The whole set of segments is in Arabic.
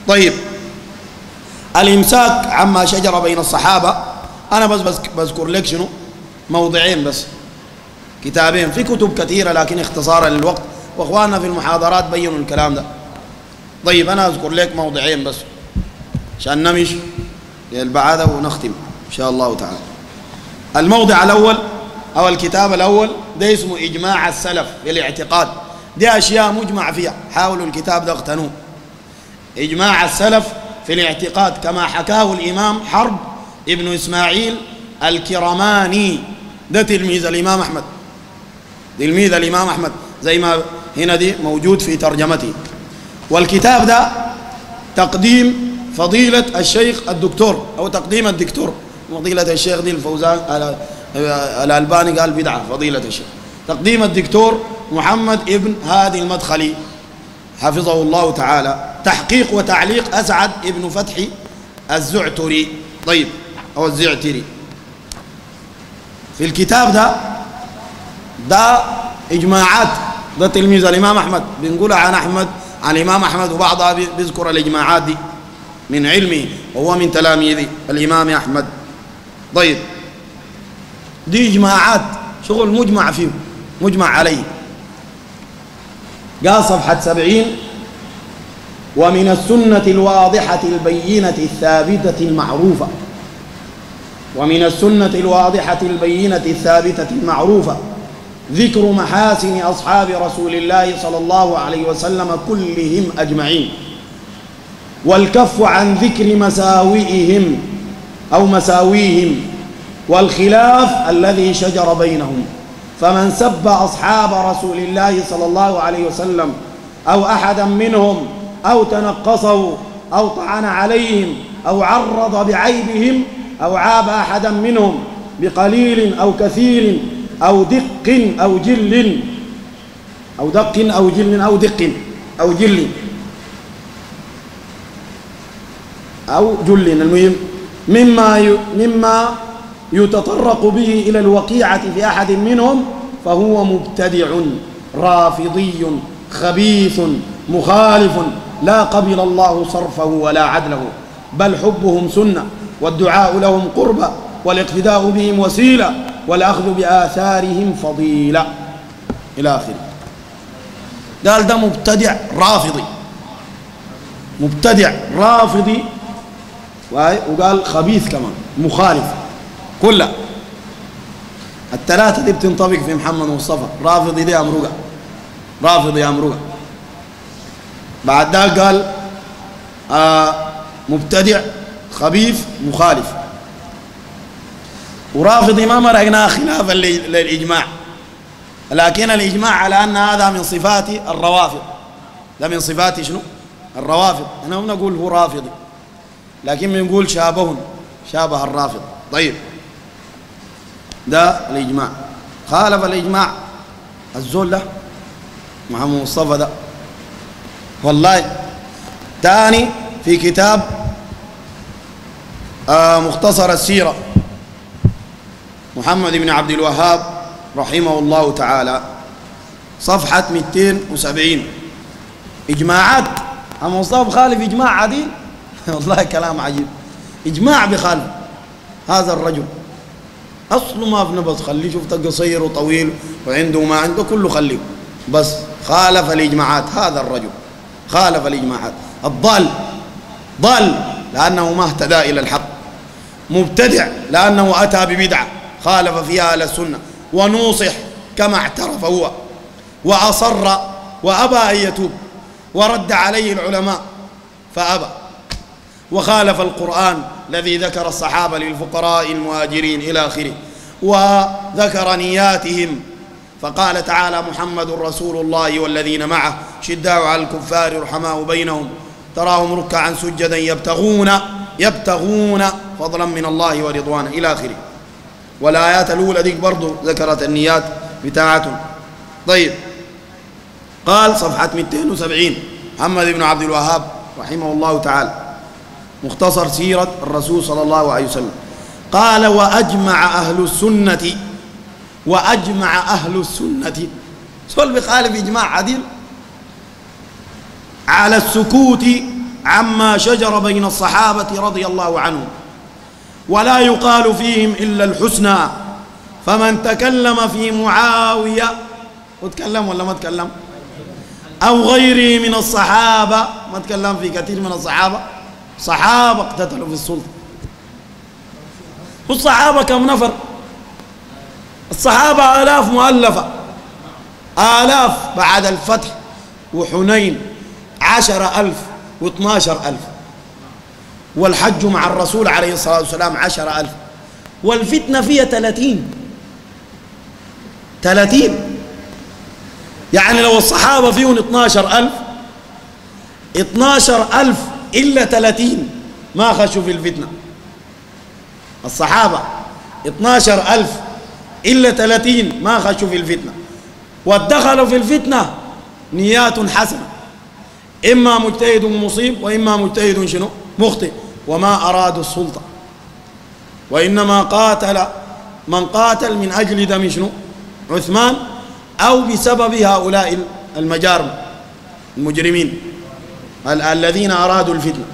طيب، الإمساك عما شجر بين الصحابة، أنا بس بذكر لك شنو موضعين بس، كتابين، في كتب كثيرة لكن اختصارا للوقت، وأخواننا في المحاضرات بينوا الكلام ده. طيب أنا أذكر لك موضعين بس عشان نمش للبعادة ونختم إن شاء الله تعالى. الموضع الأول أو الكتاب الأول ده اسمه إجماع السلف في الاعتقاد، دي أشياء مجمع فيها، حاولوا الكتاب ده اغتنوه. إجماع السلف في الاعتقاد كما حكاه الإمام حرب ابن إسماعيل الكرماني، ده تلميذ الإمام أحمد، تلميذ الإمام أحمد زي ما هنا دي موجود في ترجمته. والكتاب ده تقديم فضيلة الشيخ الدكتور، أو تقديم الدكتور، فضيلة الشيخ دي الفوزان الألباني قال بدعة، فضيلة الشيخ تقديم الدكتور محمد ابن هادي المدخلي حفظه الله تعالى، تحقيق وتعليق أسعد ابن فتحي الزعتري، طيب أو الزعتري. في الكتاب ده إجماعات، ده تلميذ الإمام أحمد بنقولها عن أحمد، عن الإمام أحمد، وبعضها بيذكر الإجماعات دي من علمه وهو من تلاميذ الإمام أحمد. طيب دي إجماعات، شغل مجمع فيه، مجمع عليه. قال صفحة 70: ومن السنة الواضحة البينة الثابتة المعروفة، ومن السنة الواضحة البينة الثابتة المعروفة ذكر محاسن أصحاب رسول الله صلى الله عليه وسلم كلهم أجمعين، والكف عن ذكر مساوئهم أو مساويهم، والخلاف الذي شجر بينهم. فمن سب أصحاب رسول الله صلى الله عليه وسلم أو أحدا منهم أو تنقصه أو طعن عليهم أو عرض بعيبهم أو عاب أحدا منهم بقليل أو كثير أو دق أو جل أو دق أو جل أو دق أو جل أو جل، المهم مما يتطرق به إلى الوقيعة في أحد منهم، فهو مبتدع رافضي خبيث مخالف، لا قبل الله صرفه ولا عدله، بل حبهم سنة، والدعاء لهم قربة، والاقتداء بهم وسيلة، والأخذ بآثارهم فضيلة، إلى آخره. قال ده مبتدع رافضي، مبتدع رافضي، وقال خبيث كمان مخالف، كلها الثلاثة دي بتنطبق في محمد مصطفى. رافضي دي أمرقة، رافضي أمرقة. بعد ذلك قال مبتدع خبيث مخالف. ورافضي ما مرقناه خلافا للإجماع، لكن الإجماع على أن هذا من صفات الروافض، ده من صفات شنو؟ الروافض. أنا ما نقول هو رافضي، لكن بنقول شابه الرافض. طيب ده الإجماع. خالف الإجماع الزول ده محمد مصطفى ده والله. تاني في كتاب مختصر السيرة محمد بن عبد الوهاب رحمه الله تعالى، صفحة 270: إجماعات محمد مصطفى خالف إجماع عديل والله كلام عجيب، إجماع بخالف هذا الرجل، أصله ما في نبض، خليه شفت قصير وطويل وعنده ما عنده كله خليه، بس خالف الإجماعات. هذا الرجل خالف الإجماعات، الضال ضال لأنه ما اهتدى إلى الحق، مبتدع لأنه أتى ببدعة خالف فيها أهل السنة، ونوصح كما اعترف هو، وأصر وأبى أن يتوب، ورد عليه العلماء فأبى، وخالف القرآن الذي ذكر الصحابة للفقراء المهاجرين إلى آخره، وذكر نياتهم، فقال تعالى: محمد رسول الله والذين معه شداء على الكفار رحماء بينهم تراهم ركعا سجدا يبتغون فضلا من الله ورضوانا إلى آخره. والآيات الأولى ديك برضو ذكرت النيات بتاعتهم. طيب قال صفحة 270 محمد بن عبد الوهاب رحمه الله تعالى، مختصر سيرة الرسول صلى الله عليه وسلم، قال: وأجمع أهل السنة سؤال بخالف إجماع عديل على السكوت عما شجر بين الصحابة رضي الله عنهم ولا يقال فيهم إلا الحسنى فمن تكلم في معاوية وتكلم ولا ما تكلم أو غيره من الصحابة ما تكلم في كثير من الصحابة صحابة اقتتلوا في السلطة والصحابة كم نفر الصحابة آلاف مؤلفة آلاف بعد الفتح وحنين 10,000 و12,000 والحج مع الرسول عليه الصلاة والسلام 10,000 والفتنة فيها 30 يعني لو الصحابة فيهم 12,000 إلا 30 ما خشوا في الفتنة الصحابة 12,000 إلا 30 ما خشوا في الفتنة وادخلوا في الفتنة نيات حسنة إما مجتهد مصيب وإما مجتهد شنو مخطئ وما أرادوا السلطة وإنما قاتل من قاتل من أجل دم شنو عثمان أو بسبب هؤلاء المجارم المجرمين الذين أرادوا الفتنة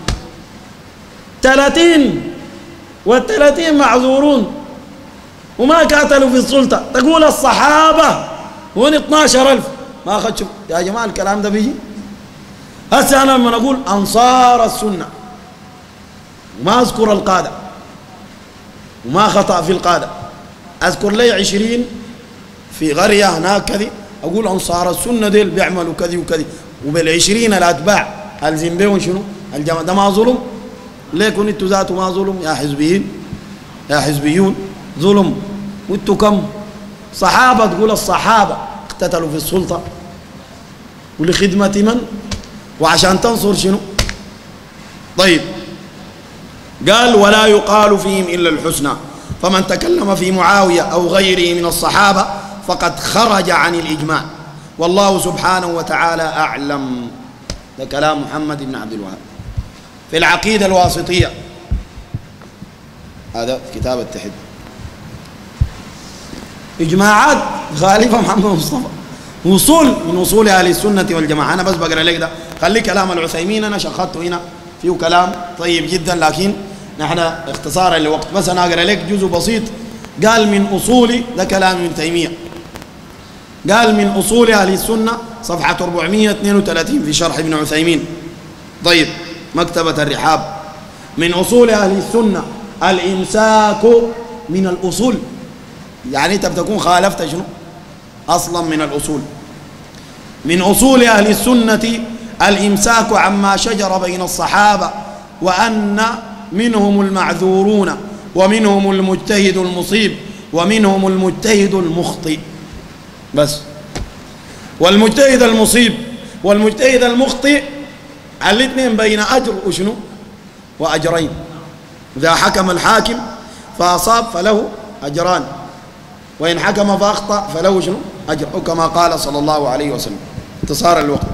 30 وال30 معذورون وما قاتلوا في السلطة تقول الصحابة هون 12,000 ما أخذوا يا جماعة الكلام ده بيجي هسه أنا لما أقول أنصار السنة وما أذكر القادة وما خطأ في القادة أذكر لي 20 في قرية هناك كذي أقول أنصار السنة ديل بيعملوا كذي وكذي وبال20 الأتباع ألزم بيهم شنو الجماعة ده ما ظلم ليكن انتوا ذاتوا ما ظلم يا حزبيين يا حزبيون ظلم وانتوا كم صحابة تقول الصحابة اقتتلوا في السلطة ولخدمة من وعشان تنصر شنو طيب قال ولا يقال فيهم إلا الحسنى فمن تكلم في معاوية أو غيره من الصحابة فقد خرج عن الإجماع والله سبحانه وتعالى أعلم. ده كلام محمد بن عبد الوهاب في العقيدة الواسطية هذا كتاب التحد إجماعات غالبا محمد مصطفى وصول من وصول أهل السنة والجماعة. أنا بس بقرأ لك ده خلي كلام العثيمين أنا شخصته هنا فيه كلام طيب جدا لكن نحن اختصارا لوقت بس أنا أقرأ لك جزء بسيط. قال من أصول ده كلام ابن تيمية قال من أصول أهل السنة صفحة 432 في شرح ابن عثيمين طيب مكتبة الرحاب من أصول أهل السنة الإمساك من الأصول يعني أنت بتكون خالفت شنو أصلا من الأصول. من أصول أهل السنة الإمساك عما شجر بين الصحابة وأن منهم المعذورون ومنهم المجتهد المصيب ومنهم المجتهد المخطئ بس. والمجتهد المصيب والمجتهد المخطئ الاثنين بين أجر وشنو وأجرين. إذا حكم الحاكم فأصاب فله أجران وإن حكم فأخطأ فله شنو أجر كما قال صلى الله عليه وسلم. اختصار الوقت